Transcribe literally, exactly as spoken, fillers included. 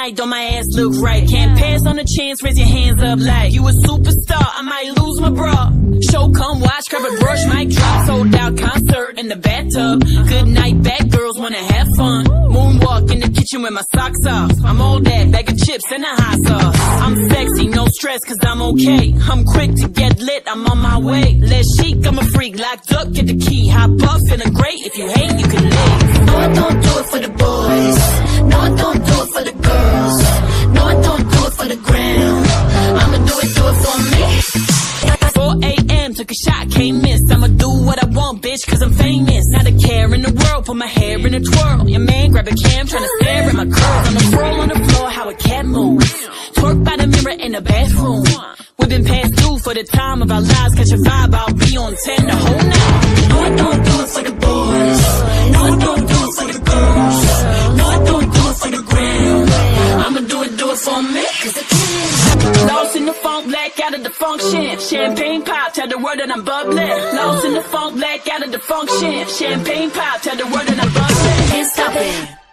night, don't my ass look right? Can't pass on the chance, raise your hands up like you a superstar, I might lose my bra. Show, come watch, grab a brush, mic drop, sold out concert in the bathtub. Good night, bad girls wanna have fun. Moonwalk in the kitchen with my socks off. I'm all that, bag of chips and a hot sauce. I'm sexy, no stress, cause I'm okay. I'm quick to get lit, I'm on my way. Less chic, I'm a freak, locked up, get the key. Hop up, feeling great, if you hate, you can leave. No, I don't do it for the boys. No, I don't do it for the girls. No, I don't do it for the gram. I'ma do it, do it for me. four A M, took a shot, can't miss. I'ma do what I want, bitch, cause I'm famous. Not a care in the world, put my hair in a twirl. Your man grab a cam, tryna stare at my curls. On the roll on the floor, how a cat moves. Twerk by the mirror in the bathroom. We've been past due for the time of our lives. Catch a vibe, I'll be on ten the whole night. No, I don't do it for the boys. No, I don't do it for the girls. No, I don't do it for the gram. I'ma do it, do it for me, cause I can. Lost in the funk, black out of the function. Champagne pop, tell the world that I'm bubbling. Lost in the funk, black out of the function. Champagne pop, tell the world that I'm bubbling. Can't stop it.